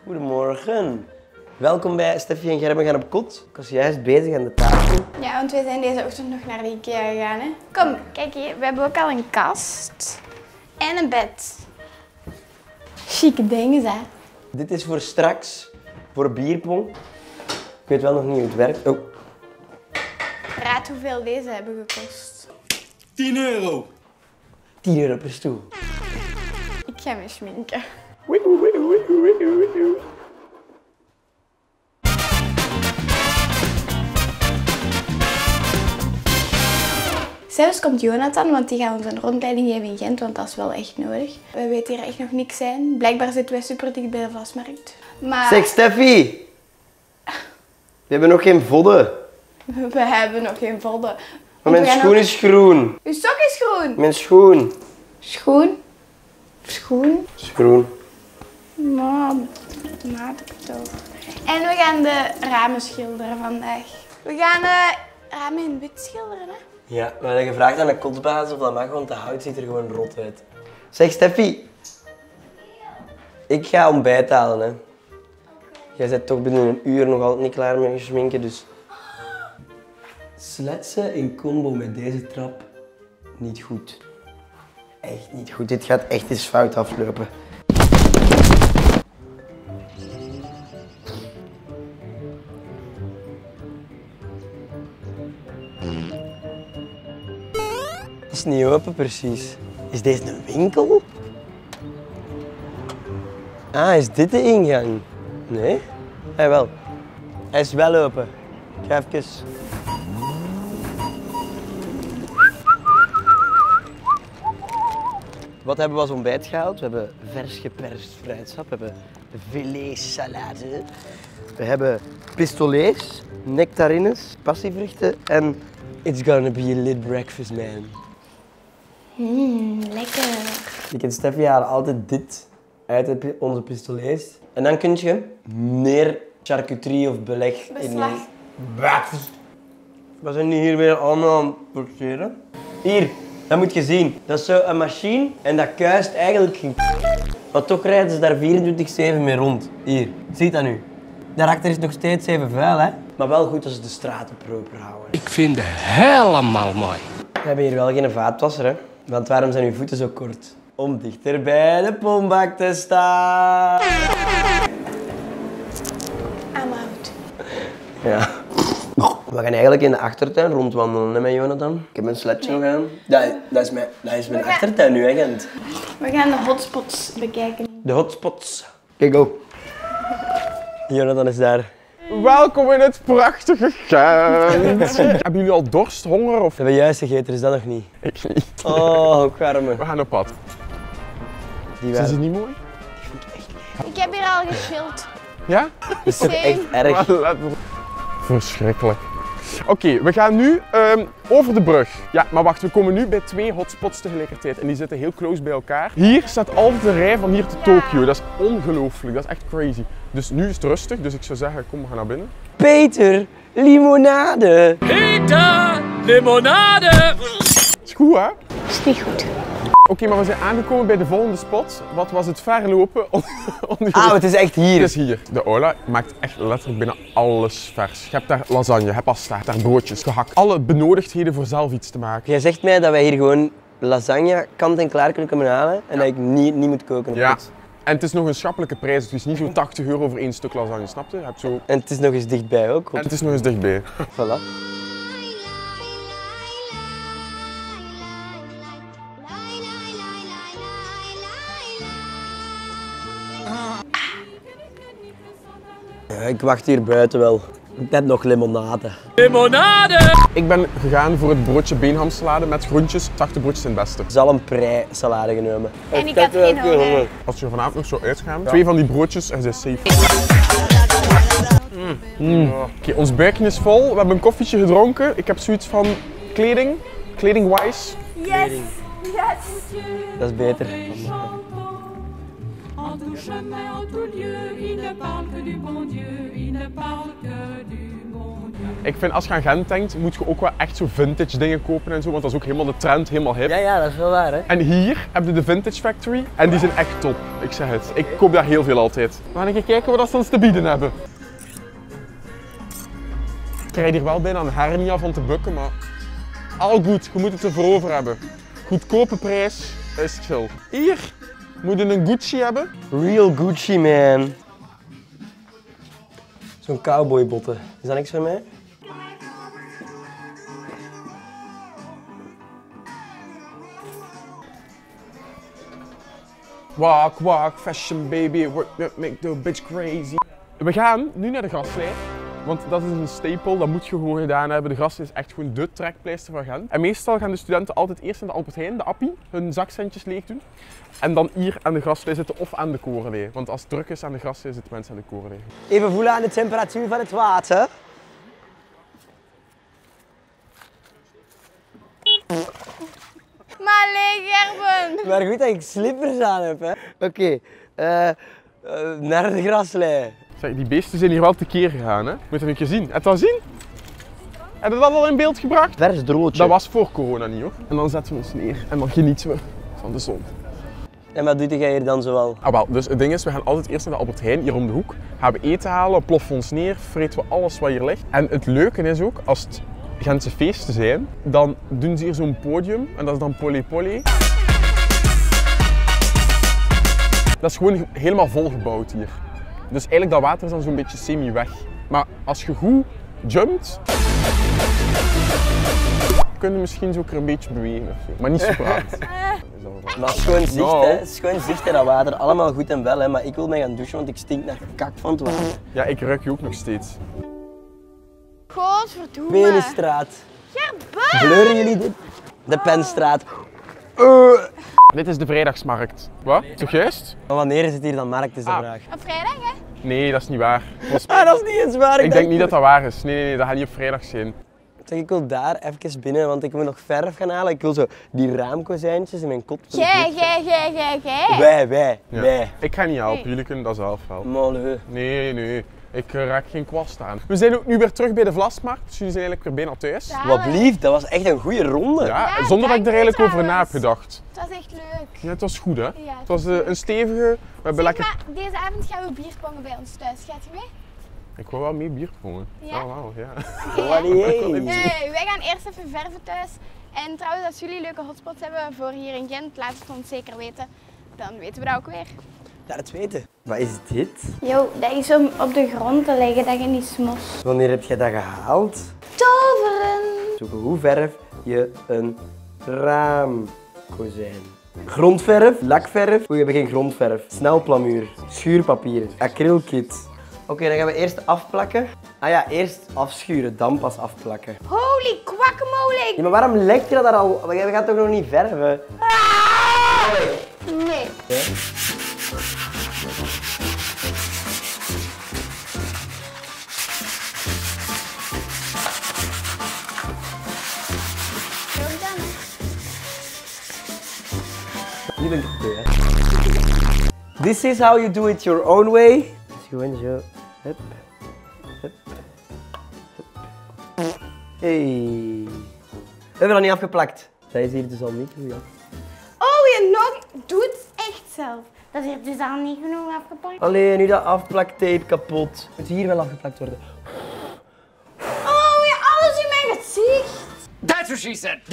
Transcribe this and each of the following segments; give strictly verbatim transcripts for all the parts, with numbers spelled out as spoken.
Goedemorgen. Welkom bij Steffi en Gerben gaan op kot. Ik was juist bezig aan de tafel. Ja, want wij zijn deze ochtend nog naar de IKEA gegaan. Hè? Kom, kijk hier. We hebben ook al een kast. En een bed. Chique dingen, hè. Dit is voor straks, voor bierpong. Ik weet wel nog niet hoe het werkt. Oh. Raad hoeveel deze hebben gekost. tien euro. tien euro per stoel. Ik ga me schminken. Zelfs komt Jonathan, want die gaat ons een rondleiding geven in Gent, want dat is wel echt nodig. We weten hier echt nog niks zijn. Blijkbaar zitten wij super dicht bij de Vlasmarkt. Maar Zeg Steffi! We hebben nog geen vodden. we hebben nog geen vodden. Maar mijn schoen ook... is groen. Uw sok is groen. Mijn schoen. Schoen? Schoen? Schoen. Man, maat ik het ook. En we gaan de ramen schilderen vandaag. We gaan de ramen in wit schilderen, hè? Ja, we hebben gevraagd aan de kotsbaas of dat mag, want de hout ziet er gewoon rot uit. Zeg Steffi. Ik ga ontbijt halen, hè. Jij bent toch binnen een uur nog altijd niet klaar met je schminken, dus... Sletsen in combo met deze trap, niet goed. Echt niet goed. Dit gaat echt eens fout aflopen. Het is niet open precies. Is deze een winkel? Ah, is dit de ingang? Nee? Hij wel. Hij is wel open. Ik ga even... Wat hebben we als ontbijt gehaald? We hebben vers geperst fruitsap, we hebben filetsalade, we hebben pistolets, nectarines, passievruchten en it's gonna be a lit breakfast, man. Mmm, lekker. Ik en Steffi halen altijd dit uit onze pistolets. En dan kun je meer charcuterie of beleg Beslag. in. Wat? We zijn nu hier weer allemaal aan het porteren. Hier, dat moet je zien. Dat is zo een machine en dat kuist eigenlijk geen... Maar toch rijden ze daar vierentwintig zeven mee rond. Hier, zie je dat nu? Daarachter is nog steeds even vuil, hè? Maar wel goed als ze de straten proper houden. Ik vind het helemaal mooi. We hebben hier wel geen vaatwasser, hè? Want waarom zijn uw voeten zo kort? Om dichter bij de pombak te staan. Aanhoud. Ja. We gaan eigenlijk in de achtertuin rondwandelen, hè, met Jonathan. Ik heb een sledje nog aan. Dat, dat is mijn, dat is mijn We gaan- achtertuin nu, hè, Gent. We gaan de hotspots bekijken. De hotspots. Kijk, go. Jonathan is daar. Welkom in het prachtige Gent. Hebben jullie al dorst, honger of... We hebben juist gegeten, is dat nog niet? Ik niet. Oh, garme. We gaan op pad. Die Is waren... het niet mooi? Ik heb hier al gechilled. Ja? Dat is toch echt Same. erg? Verschrikkelijk. Oké, okay, we gaan nu um, over de brug. Ja, maar wacht, we komen nu bij twee hotspots tegelijkertijd en die zitten heel close bij elkaar. Hier staat altijd de rij van hier te Tokio. Dat is ongelooflijk, dat is echt crazy. Dus nu is het rustig, dus ik zou zeggen, kom, we gaan naar binnen. Peter, limonade. Peter, limonade. Is goed, hè? Is niet goed. Oké, okay, maar we zijn aangekomen bij de volgende spot. Wat was het ver lopen? Ah, het is echt hier. Het is hier. De Ola maakt echt letterlijk bijna alles vers. Je hebt daar lasagne, je hebt pasta, je hebt daar broodjes, gehakt. Alle benodigdheden voor zelf iets te maken. Jij zegt mij dat wij hier gewoon lasagne kant en klaar kunnen komen halen en dat ik niet, niet moet koken op Ja. kot. En het is nog een schappelijke prijs, dus het is niet zo tachtig euro voor één stuk lasagne, snap je? Je hebt zo... En het is nog eens dichtbij ook. En het is nog eens dichtbij. Voilà. Ja, ik wacht hier buiten wel. Ik heb nog limonade. Limonade. Ik ben gegaan voor het broodje beenhamsalade met groentjes. Zachte broodjes zijn het beste. Zalm prei salade genomen. En ik had geen honger. Als je vanavond nog zou uitgaan, ja. Twee van die broodjes en ze is safe. Mm. Mm. Oké, okay, ons buikje is vol. We hebben een koffietje gedronken. Ik heb zoiets van kleding, kleding-wise. Yes! Yes! Dat is beter. En tout chemin, en tout lieu, il ne parle que du bon Dieu, il ne parle que du bon Dieu. Ik vind als je aan Gent denkt, moet je ook wel echt zo vintage dingen kopen en zo, want dat is ook helemaal de trend, helemaal hip. Ja, ja, dat is wel waar, hè. En hier heb je de Vintage Factory en die zijn echt top. Ik zeg het, ik koop daar heel veel altijd. We gaan even kijken wat ze ons te bieden hebben. Ik krijg hier wel bijna een hernia van te bukken, maar al goed, je moet het ervoor over hebben. Goedkope prijs is chill. Hier moet je een Gucci hebben. Real Gucci, man. Zo'n cowboybotten. Is dat niks voor mij? Walk, walk, fashion baby, work, make the bitch crazy. We gaan nu naar de graslei, want dat is een stapel, dat moet je gewoon gedaan hebben. De graslei is echt gewoon de trekpleister van Gent. En meestal gaan de studenten altijd eerst in de Albert Heijn, de Appie, hun zakcentjes leeg doen. En dan hier aan de graslei zitten of aan de korenlee. Want als het druk is aan de graslei zitten mensen aan de korenlee. Even voelen aan de temperatuur van het water. Maar nee, Gerben! Maar goed dat ik slippers aan heb, hè. Oké, okay. uh, uh, naar de graslei. Zeg, die beesten zijn hier wel tekeer gegaan, hè. Moet je een keer zien. Heb je dat zien? Heb je dat al in beeld gebracht? Vers droodje. Dat was voor corona niet, hoor. En dan zetten we ons neer en dan genieten we van de zon. En wat doet jij hier dan zoal? Ah, wel, dus het ding is, we gaan altijd eerst naar de Albert Heijn, hier om de hoek. Gaan we eten halen, ploffen ons neer, vreten we alles wat hier ligt. En het leuke is ook, als het Gentse feesten zijn, dan doen ze hier zo'n podium en dat is dan Polly Polly. Dat is gewoon helemaal volgebouwd hier. Dus eigenlijk dat water is dan zo'n beetje semi weg. Maar als je goed jumpt, kun je misschien zo ook er een beetje bewegen of zo. Maar niet super hard. Maar schoon zicht, No. hè. Schoon zicht in dat water. Allemaal goed en wel, hè. Maar ik wil mij gaan douchen, want ik stink naar kak van het water. Ja, ik ruik je ook nog steeds. Godverdomme. Penenstraat. Gerben! Bleuren jullie dit? De Penstraat. Dit is de vrijdagsmarkt. Wat? Toch juist? Maar wanneer is het hier dan markt, is de Ah. vraag. Op vrijdag, hè? Nee, dat is niet waar. Volgens mij- Ah, dat is niet eens waar. Ik denk niet dat dat waar is. Nee, nee, nee, dat gaat niet op vrijdag zijn. Zeg, ik wil daar even binnen, want ik moet nog verf gaan halen. Ik wil zo die raamkozijntjes in mijn kop. Jij, jij, jij, jij, jij. Wij, wij, Ja. wij. Ik ga niet helpen, Nee. jullie kunnen dat zelf helpen. Molle. Nee, nee, ik eh, raak geen kwast aan. We zijn ook nu weer terug bij de Vlasmarkt, dus jullie zijn eigenlijk weer bijna thuis. Ja. Wat blieft, dat was echt een goede ronde. Ja, Ja, zonder dat ik er dank eigenlijk je over na heb trouwens. gedacht. Het was echt leuk. Ja, het was goed hè? Ja, Het was eh, een stevige, we hebben Zeg, lekker... maar deze avond gaan we bierpongen bij ons thuis. Gaat je mee? Ik wil wel mee bier prongen. Ja? Ja, wel, ja. Wanneer? Nee, wij gaan eerst even verven thuis. En trouwens, als jullie leuke hotspots hebben voor hier in Gent, laat het ons zeker weten. Dan weten we dat ook weer. Laat het weten. Wat is dit? Yo, dat is om op de grond te leggen, dat je niet smos. Wanneer heb je dat gehaald? Toveren! Zoeken hoe verf je een raamkozijn. Grondverf, lakverf. We hebben geen grondverf. Snelplamuur, schuurpapier, acrylkit. Oké, dan gaan we eerst afplakken. Ah ja, eerst afschuren, dan pas afplakken. Holy kwakkemolen! Ja, maar waarom lekt je dat daar al? We gaan toch nog niet verven? Nee. Ja? Nu ben ik het beu, hè. This is how you do it your own way. Dus gewoon zo. Hup. Hup. Hup. Hey. We hebben dat niet afgeplakt. Dat is hier dus al niet goed, ja. Oh, je nog doet echt zelf. Dat is hier dus al niet genoeg afgepakt. Alleen nu dat afplaktape kapot. Moet hier wel afgeplakt worden. Oh, ja, alles in mijn gezicht. That's what she said.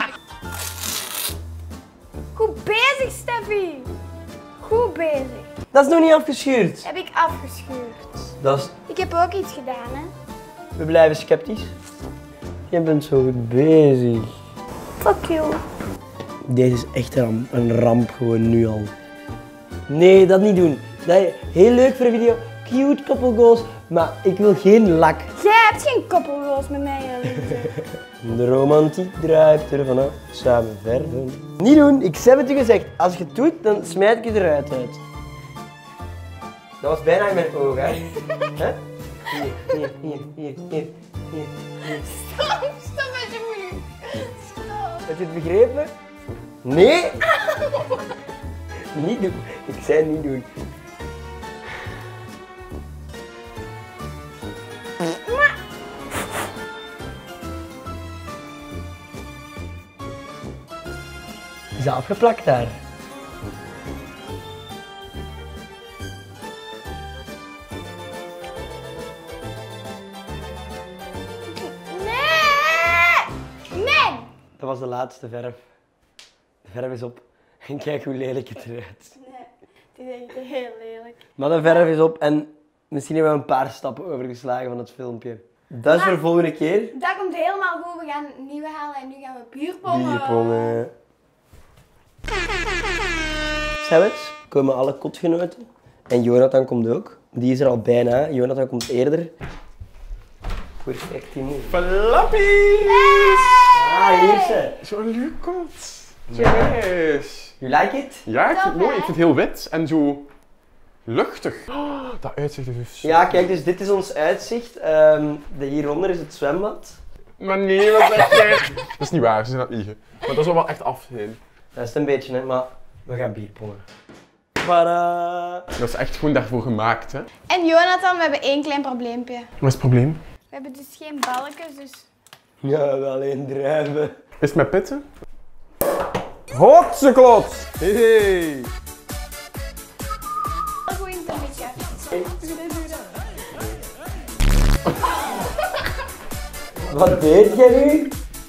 Goed bezig, Steffi. Goed bezig. Dat is nog niet afgeschuurd. Heb ik afgeschuurd. Dat is... Ik heb ook iets gedaan, hè. We blijven sceptisch. Je bent zo goed bezig. Fuck you. Deze is echt een ramp, een ramp gewoon nu al. Nee, dat niet doen. Dat, heel leuk voor een video. Cute couple goals. Maar ik wil geen lak. Jij hebt geen koppelroos met mij, Elise. De romantiek druipt er vanaf. Samen verven. Niet doen. Ik heb het u gezegd. Als je het doet, dan smijt ik je eruit uit. Dat was bijna in mijn oog, hè? Hè? Hier, hier, hier, hier, hier, hier. Stop, stop met je moeilijk. Stop. Heb je het begrepen? Nee! Niet doen. Ik zei niet doen. Is dat afgeplakt daar? Nee! Nee! Dat was de laatste verf. De verf is op. En kijk hoe lelijk het eruit. Nee, het is echt heel lelijk. Maar de verf is op en misschien hebben we een paar stappen overgeslagen van het filmpje. Dat is voor de volgende keer. Dat komt helemaal goed. We gaan nieuwe halen en nu gaan we bierpongen. Bierpongen. Zelfs komen alle kotgenoten. En Jonathan komt ook. Die is er al bijna. Jonathan komt eerder. Perfect, moe. Flappies! Ah, hier ze. Zo'n leuk kot. Yes. You like it? Ja, ik vind Top, het mooi. hè? Ik vind het heel wit en zo luchtig. Oh, dat uitzicht is dus... Ja, kijk, dus dit is ons uitzicht. Ehm, de hieronder is het zwembad. Maar nee, wat zeg jij? Dat is niet waar, ze zijn aan het liegen. Maar dat zal wel echt af zijn. Dat is het een beetje, hè, maar we gaan bierpongen. Tada! Dat is echt gewoon daarvoor gemaakt, hè. En Jonathan, we hebben één klein probleempje. Wat is het probleem? We hebben dus geen balkjes, dus... Ja, we alleen druiven. Is het met pitten? Hotseklot! Hey! Goed in het beetje. Wat deed jij nu?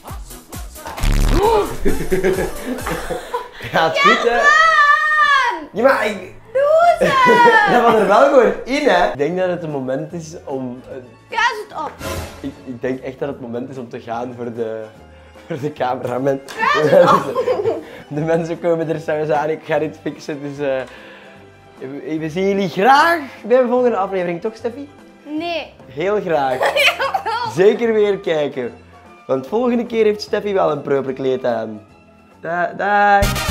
Gaat goed, hè? Ja, maar ik... Doe ze! Dat was er wel gewoon in, hè? Ik denk dat het een moment is om... eh, Kruis het op. Ik, ik denk echt dat het moment is om te gaan voor de, voor de cameraman. De mensen komen er zelfs aan, ik ga dit fixen, dus... eh, we, we zien jullie graag bij de volgende aflevering, toch Steffi? Nee. Heel graag. Zeker weer kijken. Want volgende keer heeft Steffi wel een proper kleed aan. Da dag.